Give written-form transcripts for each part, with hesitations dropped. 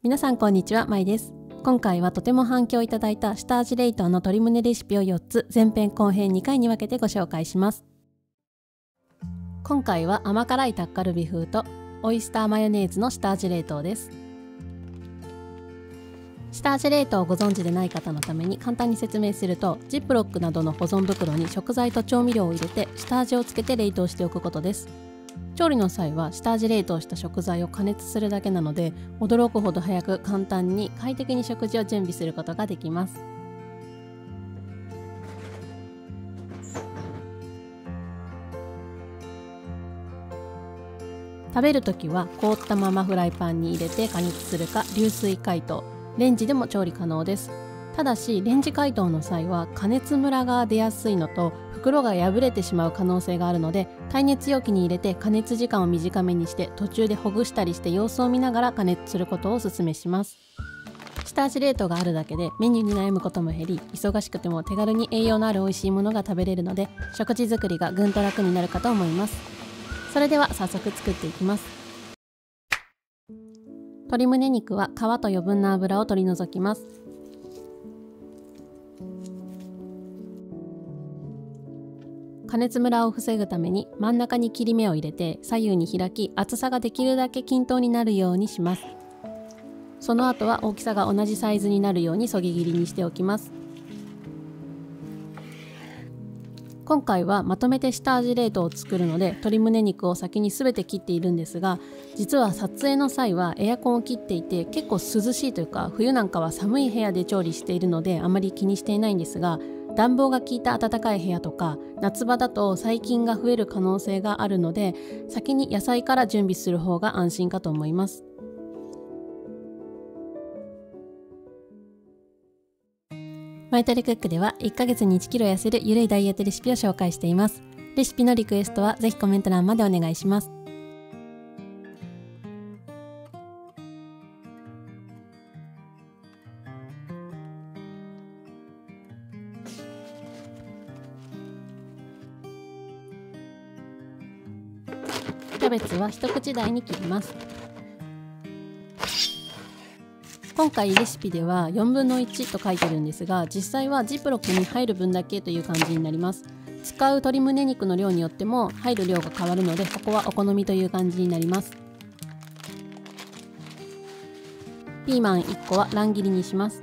皆さんこんにちは、まいです。今回はとても反響いただいた下味冷凍の鶏胸レシピを4つ前編後編2回に分けてご紹介します。今回は甘辛いタッカルビ風とオイスターマヨネーズの下味冷凍です。下味冷凍をご存知でない方のために簡単に説明すると、ジップロックなどの保存袋に食材と調味料を入れて下味をつけて冷凍しておくことです。調理の際は下味冷凍した食材を加熱するだけなので、驚くほど早く簡単に快適に食事を準備することができます。食べるときは凍ったままフライパンに入れて加熱するか流水解凍、レンジでも調理可能です。ただしレンジ解凍の際は加熱ムラが出やすいのと袋が破れてしまう可能性があるので、耐熱容器に入れて加熱時間を短めにして途中でほぐしたりして様子を見ながら加熱することをお勧めします。下味冷凍があるだけでメニューに悩むことも減り、忙しくても手軽に栄養のある美味しいものが食べれるので、食事作りがぐんと楽になるかと思います。それでは早速作っていきます。鶏胸肉は皮と余分な脂を取り除きます。加熱ムラを防ぐために真ん中に切り目を入れて左右に開き、厚さができるだけ均等になるようにします。その後は大きさが同じサイズになるようにそぎ切りにしておきます。今回はまとめて下味冷凍を作るので、鶏胸肉を先に全て切っているんですが、実は撮影の際はエアコンを切っていて結構涼しいというか、冬なんかは寒い部屋で調理しているのであまり気にしていないんですが、暖房が効いた暖かい部屋とか夏場だと細菌が増える可能性があるので、先に野菜から準備する方が安心かと思います。マイトレクックでは1ヶ月に1キロ痩せるゆるいダイエットレシピを紹介しています。レシピのリクエストはぜひコメント欄までお願いします。キャベツは一口大に切ります。今回レシピでは4分の1と書いてるんですが、実際はジップロックに入る分だけという感じになります。使う鶏胸肉の量によっても入る量が変わるので、ここはお好みという感じになります。ピーマン1個は乱切りにします。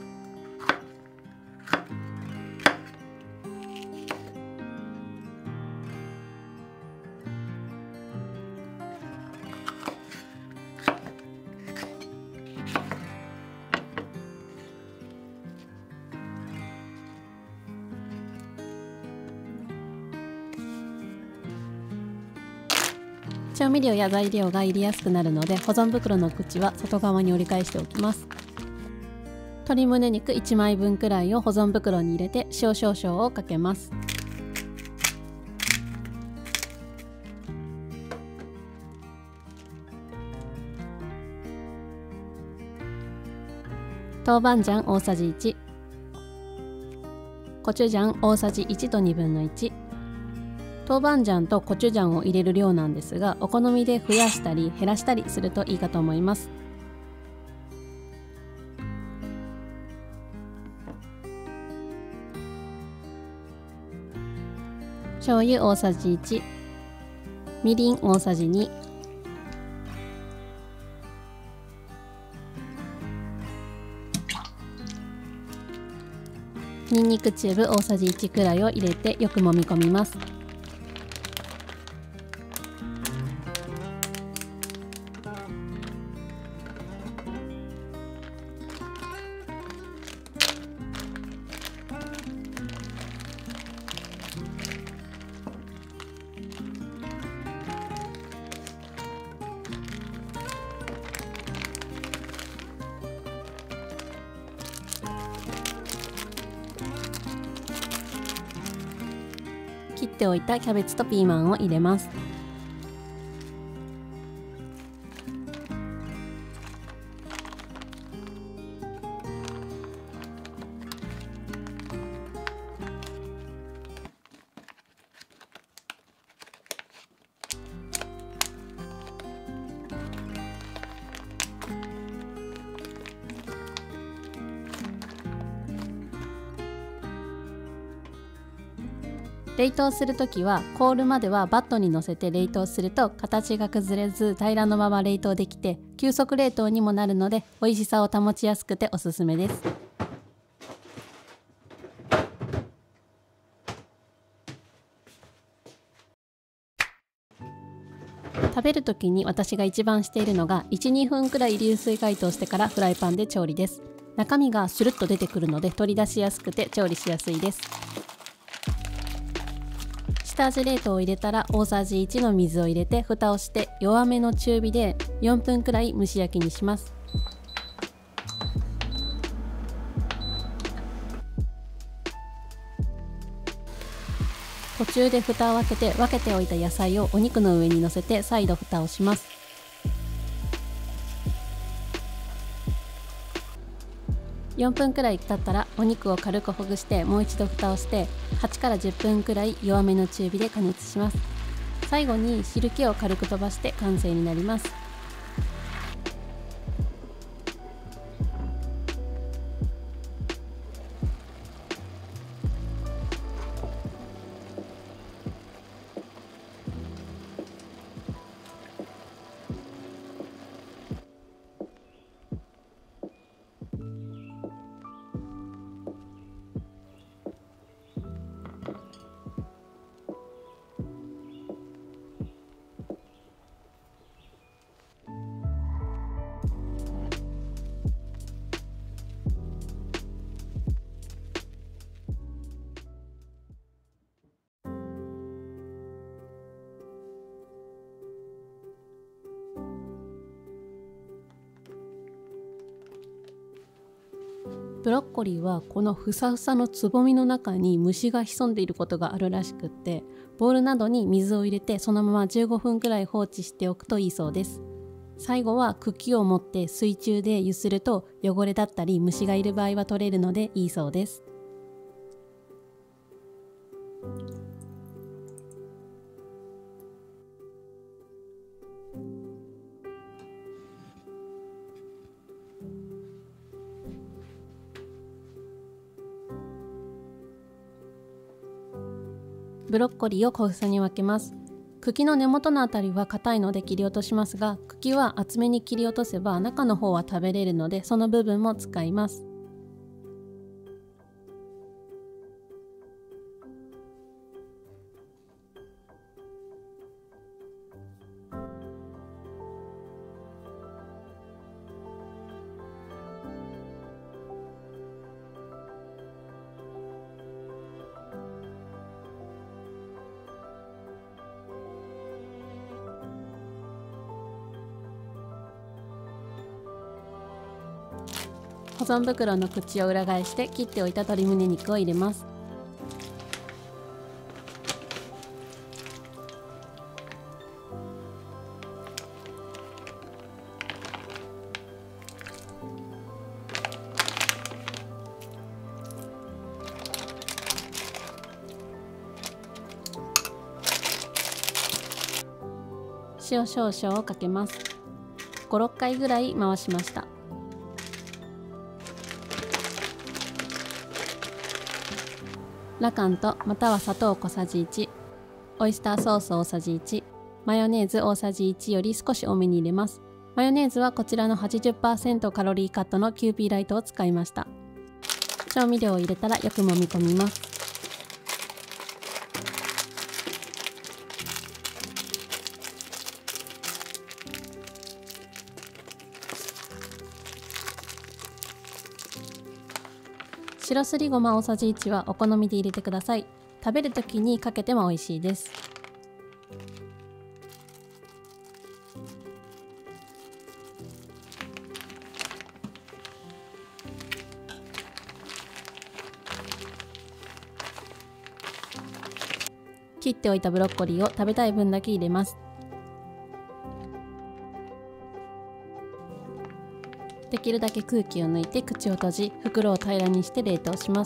調味料や材料が入れやすくなるので、保存袋の口は外側に折り返しておきます。鶏胸肉1枚分くらいを保存袋に入れて塩少々をかけます。豆板醤大さじ1、コチュジャン大さじ1と1/2、豆板醤とコチュジャンを入れる量なんですが、お好みで増やしたり減らしたりするといいかと思います。醤油大さじ1、みりん大さじ2、にんにくチューブ大さじ1くらいを入れてよく揉み込みます。切っておいたキャベツとピーマンを入れます。 冷凍するときは凍るまではバットに乗せて冷凍すると形が崩れず平らのまま冷凍できて急速冷凍にもなるので美味しさを保ちやすくておすすめです。食べるときに私が一番しているのが 1,2 分くらい流水解凍してからフライパンで調理です。中身がスルッと出てくるので取り出しやすくて調理しやすいです。下味冷凍を入れたら大さじ1の水を入れて蓋をして弱めの中火で4分くらい蒸し焼きにします。途中で蓋を開けて分けておいた野菜をお肉の上に乗せて再度蓋をします。4分くらい経ったらお肉を軽くほぐしてもう一度蓋をして8から10分くらい弱めの中火で加熱します。最後に汁気を軽く飛ばして完成になります。ブロッコリーはこのふさふさのつぼみの中に虫が潜んでいることがあるらしくって、ボウルなどに水を入れてそのまま15分くらい放置しておくといいそうです。最後は茎を持って水中で揺すると汚れだったり虫がいる場合は取れるのでいいそうです。ブロッコリーを小房に分けます。茎の根元のあたりは硬いので切り落としますが、茎は厚めに切り落とせば中の方は食べれるのでその部分も使います。保存袋の口を裏返して切っておいた鶏胸肉を入れます。塩少々をかけます。5、6回ぐらい回しました。ラカントまたは砂糖小さじ1、オイスターソース大さじ1、マヨネーズ大さじ1より少し多めに入れます。マヨネーズはこちらの 80% カロリーカットのキューピーライトを使いました。調味料を入れたらよく揉み込みます。白すりごま大さじ1はお好みで入れてください。食べるときにかけても美味しいです。切っておいたブロッコリーを食べたい分だけ入れます。できるだけ空気を抜いて口を閉じ、袋を平らにして冷凍します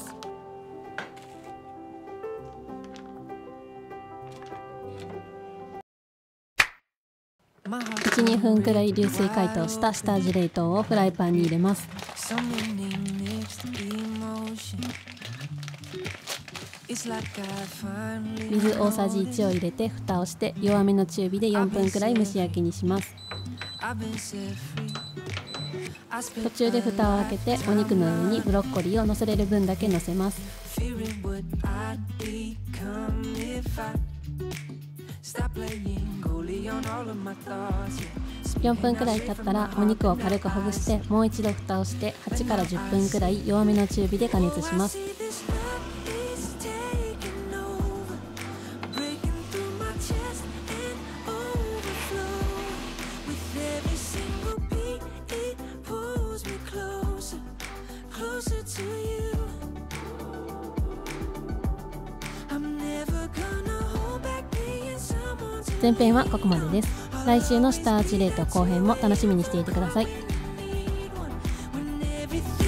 。1、2分くらい流水解凍した下味冷凍をフライパンに入れます。 水大さじ1を入れて蓋をして弱めの中火で4分くらい蒸し焼きにします。途中で蓋を開けてお肉の上にブロッコリーを乗せれる分だけ乗せます。4分くらい経ったらお肉を軽くほぐしてもう一度蓋をして8から10分くらい弱めの中火で加熱します。前編はここまでです。来週の下味冷凍後編も楽しみにしていてください。